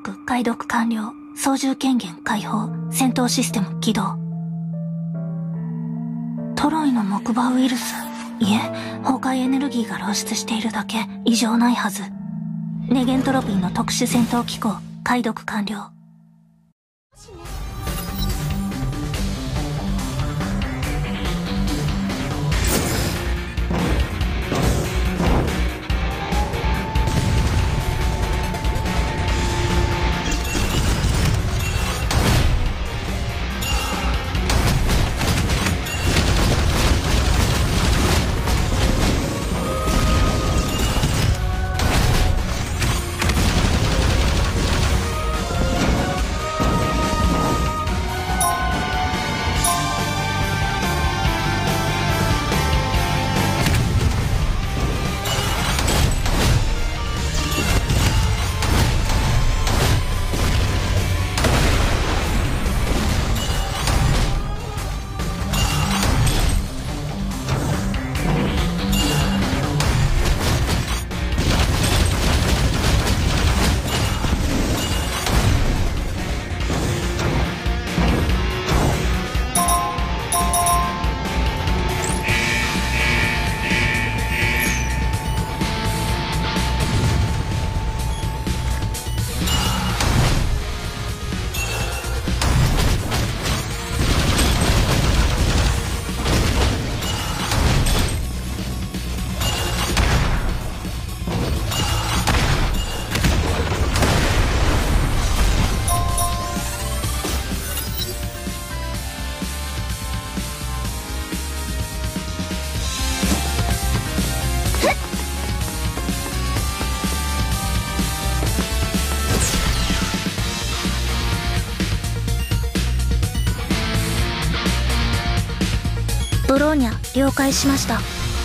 ク解読完了。操縦権限解放。戦闘システム起動。トロイの木馬ウイルス。いえ、崩壊エネルギーが漏出しているだけ。異常ないはず。ネゲントロピーの特殊戦闘機構解読完了。ブローニャ、了解しました。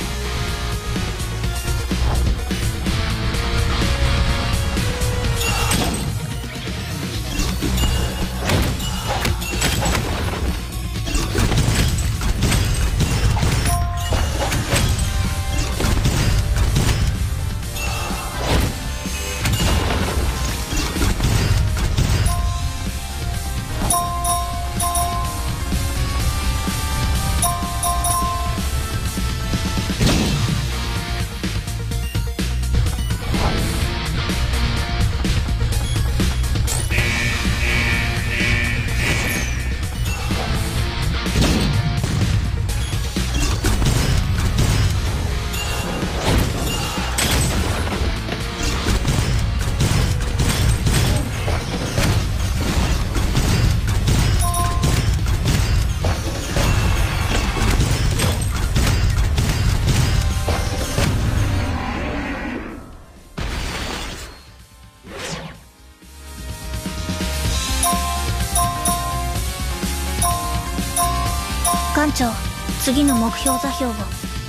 艦長、次の目標座標を。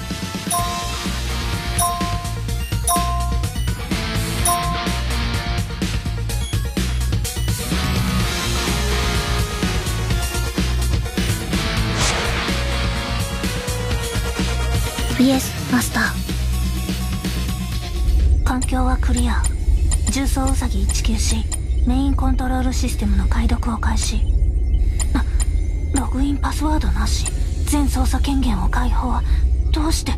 イエス、マスター。環境はクリア。重装ウサギ 194 メインコントロールシステムの解読を開始。ログインパスワードなし。全操作権限を解放。どうして？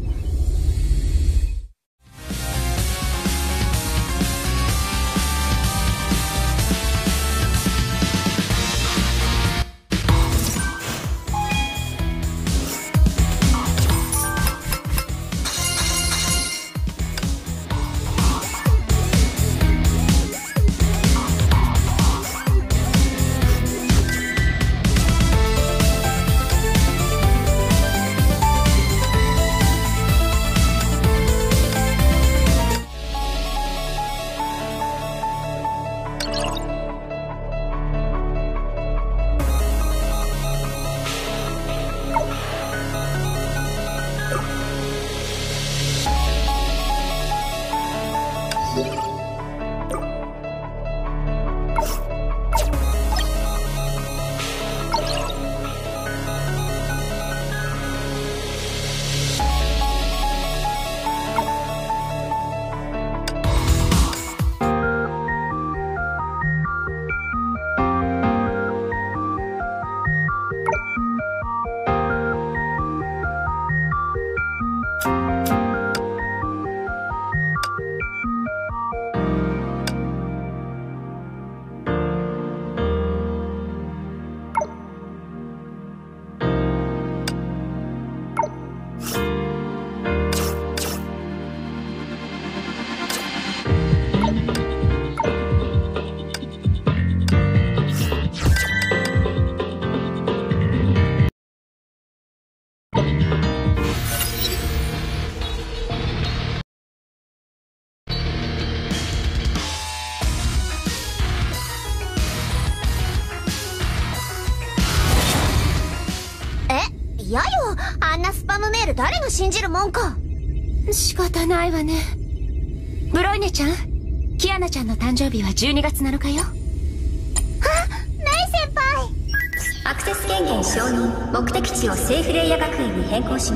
あんなスパムメール誰が信じるもんか。 仕方ないわね。ブローニャちゃん、キアナちゃんの誕生日は12月7日よ。 あ、メイ先輩。 アクセス権限承認。目的地をセーフレイヤ学園に変更します。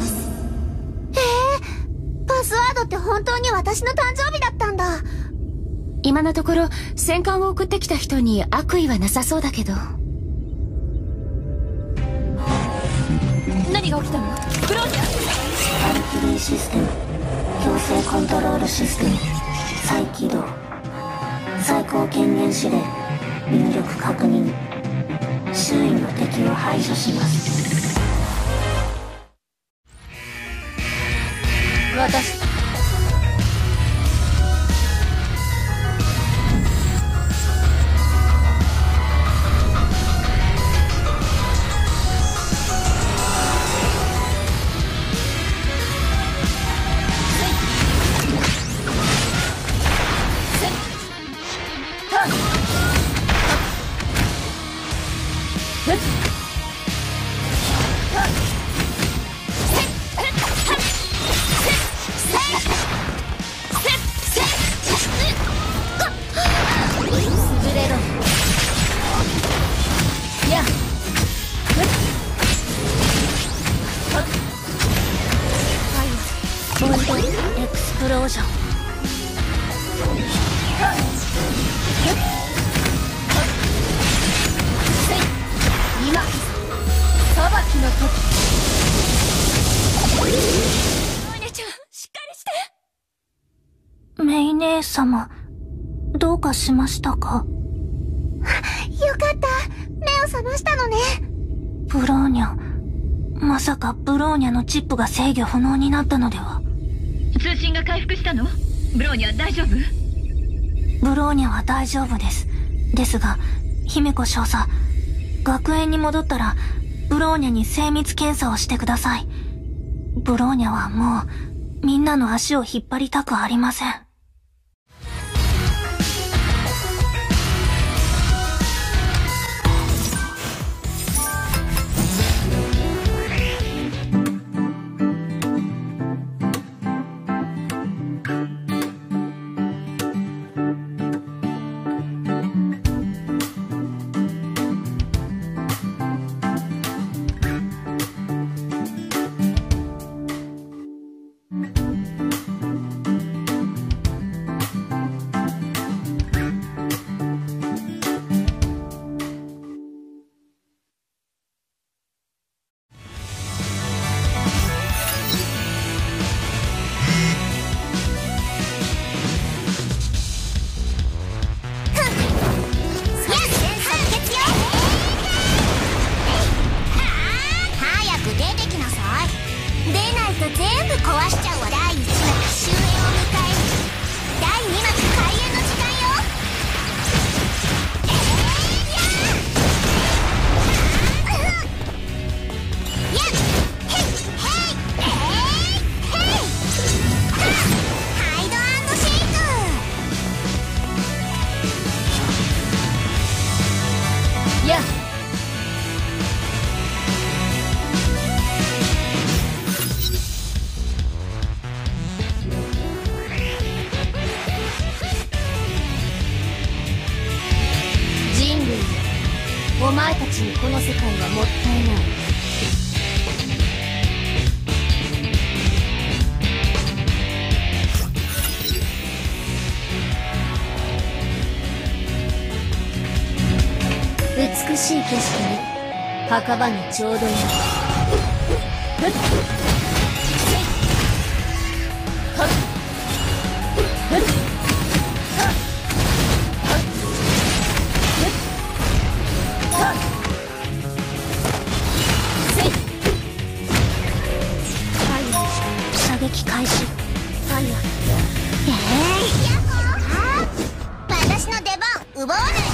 パスワードって本当に私の誕生日だったんだ。 今のところ戦艦を送ってきた人に悪意はなさそうだけど。何が起きたの？ブローニャ。 スパイフリーシステム、強制コントロールシステム再起動。最高権限指令、入力確認。周囲の敵を排除します。 私エクスプロージョン。 今裁きの時。お姉ちゃん、しっかりして。 メイ姉様、どうかしましたか？ よかった。目を覚ましたのね。 ブローニャ、まさかブローニャのチップが制御不能になったのでは？ 通信が回復したの？ブローニャ大丈夫？ ブローニャは大丈夫です。ですが、姫子少佐、学園に戻ったら、ブローニャに精密検査をしてください。ブローニャはもう、みんなの足を引っ張りたくありません。 全部壊しちゃうわ。第1幕終焉を迎え、第2幕開演の時間よ。ハイド&シェイク。 やっお前たちにこの世界はもったいない。美しい景色に墓場にちょうどいい。 射撃開始。ファイヤー。 私の出番奪わないでね。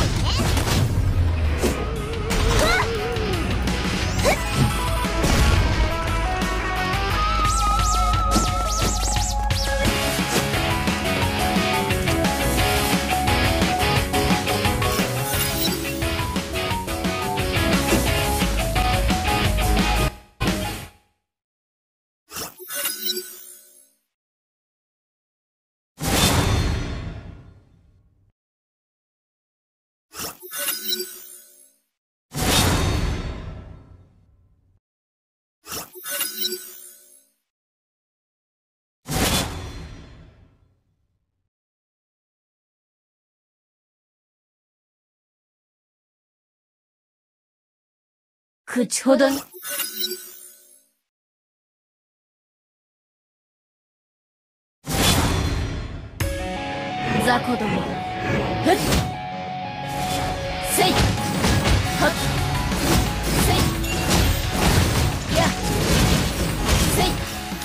口ほどに。雑魚ども。ふっせいはっせいやせい。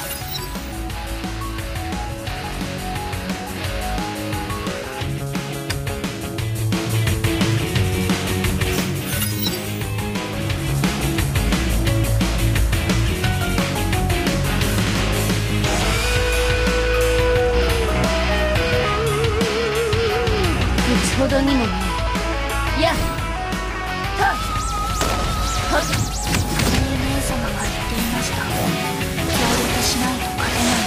口ほどにもない。やっはっはっ。 姉様が言っていました。協力しないと勝てない。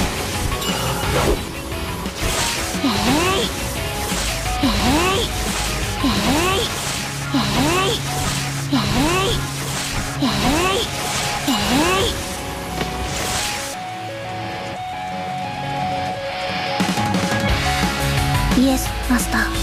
イエス、マスター。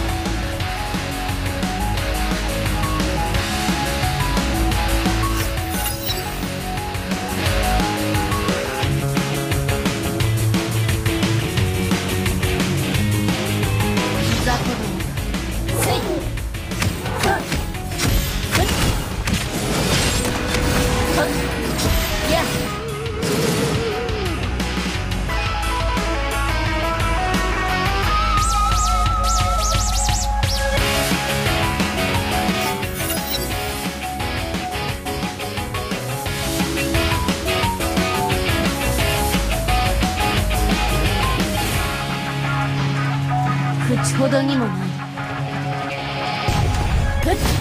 雑魚ども。せいはっふっはっやっ。口ほどにもない。ふっ